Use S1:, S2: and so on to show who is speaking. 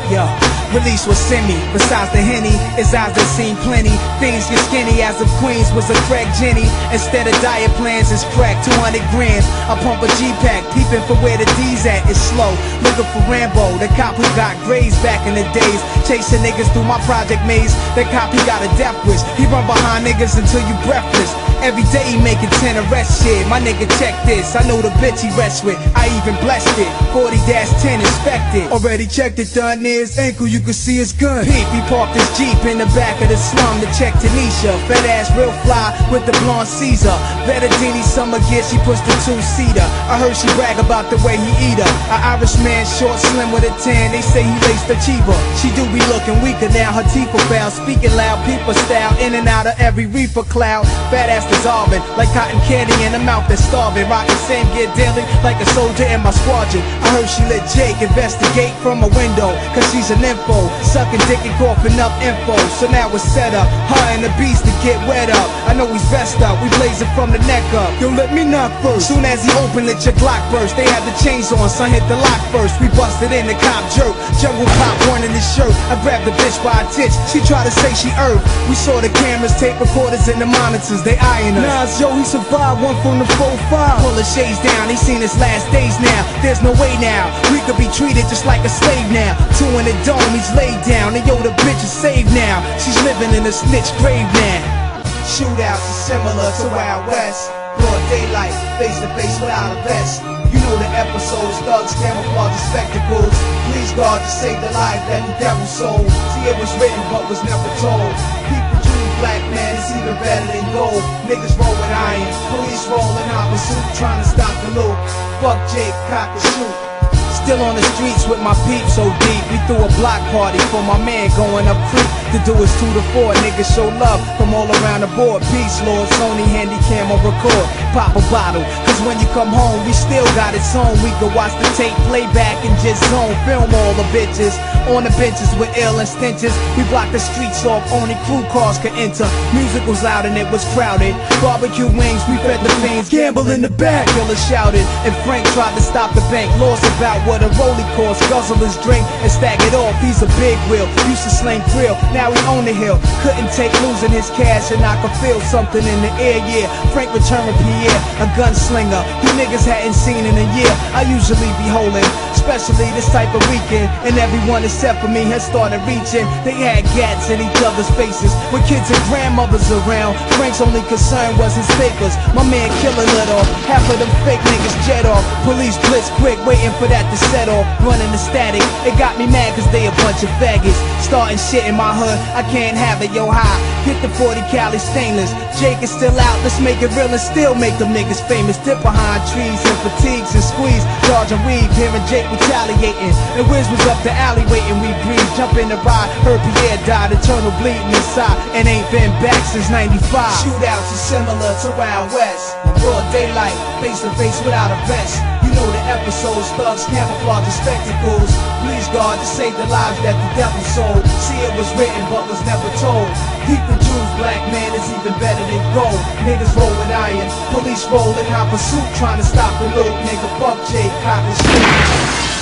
S1: Yo, release was semi. Besides the Henny, his eyes that seen plenty. Things get skinny as if Queens was a crack Jenny. Instead of diet plans, it's crack 200 grams. I pump a G-Pack, peeping for where the D's at. It's slow, looking for Rambo, the cop who got grazed back in the days. Chasing niggas through my project maze. That cop, he got a death wish. He run behind niggas until you breathless. Every day he making 10 arrest shit. My nigga, check this, I know the bitch he rests with. I even blessed it, 40-10 inspected. Already checked it, done near his ankle, you can see his gun. Peep, he parked his Jeep in the back of the slum to check Tanisha. Fat ass real fly with the blonde Caesar. Bettadini summer gear, she pushed the two-seater. I heard she brag about the way he eat her. An Irish man, short, slim with a tan. They say he laced the cheaper. She do be looking weaker now, her teeth are foul. Speaking loud, people style, in and out of every reefer cloud. Fat ass dissolving, like cotton candy in a mouth that's starving. Rockin' same gear daily, like a soldier in my squadron. I heard she let Jake investigate from a window, cause she's an info, sucking dick and coughing up info. So now it's set up, her and the beast to get wet up. I know he's vest up, we blazing from the neck up. Yo, let me knock first. Soon as he opened, let your Glock burst. They had the chains on, son hit the lock first. We busted in, the cop jerk, jungle cop one in his shirt. I grabbed the bitch by a titch, she tried to say she earth. We saw the cameras, tape recorders, and the monitors, they eyeing us. Nas, yo, he survived, one from the 4-5. Pull the shades down, he seen his last days now. There's no way now, we could be treated just like a slave now. Two in the dome, he's laid down, and yo, the bitch is saved now. She's living in a snitch grave now. Shootouts are similar to Wild West. Broad daylight, face to face without a vest. You know the episodes, thugs, camouflage, and spectacles. Please God to save the life that the devil sold. See, it was written but was never told. People choose black man, it's even better than gold. Niggas roll with iron, police rolling hot pursuit, trying to stop the loop. Fuck Jake, cock and shoot. Still on the streets with my peeps so deep. We threw a block party for my man going up creek. To do is 2 to 4, niggas show love from all around the board. Peace, Lord, Sony, Handycam or record. Pop a bottle, cause when you come home, we still got it on. We can watch the tape, play back and just zone. Film all the bitches on the benches with ill and stenches. We blocked the streets off, only crew cars could enter. Music was loud and it was crowded. Barbecue wings, we fed the fiends. Gamble in the back, killers shouted. And Frank tried to stop the bank, lost about what a rollie cost. Guzzle his drink and stack it off, he's a big wheel. Used to sling grill, now he on the hill. Couldn't take losing his cash and I could feel something in the air, yeah. Frank returned Pierre, a gunslinger who niggas hadn't seen in a year. I usually be holding, especially this type of weekend. And everyone except for me has started reaching. They had gats in each other's faces with kids and grandmothers around. Frank's only concern was his papers. My man killing it off, half of them fake niggas jet off. Police blitz quick, waiting for that to set off. Running the static, it got me mad cause they a bunch of faggots. Starting shit in my hood, I can't have it, yo high. Hit the 40 Cali stainless. Jake is still out, let's make it real and still make them niggas famous. Dip behind trees and fatigues and squeeze. Dodge and weave, hearing Jake retaliating. And Wiz was up the alley waiting, we breathe. Jump in the ride, heard Pierre died, eternal bleeding inside. And ain't been back since 95. Shootouts are similar to Wild West. Broad daylight, face to face without a vest. You know the episodes, thugs, camouflage, and spectacles. Please God to save the lives that the devil sold. See, it was written but was never told. Keep the Jews, black man is even better than gold. Niggas roll with iron, police rolling hot pursuit, trying to stop the loop. Nigga, fuck Jake, cock and shoot.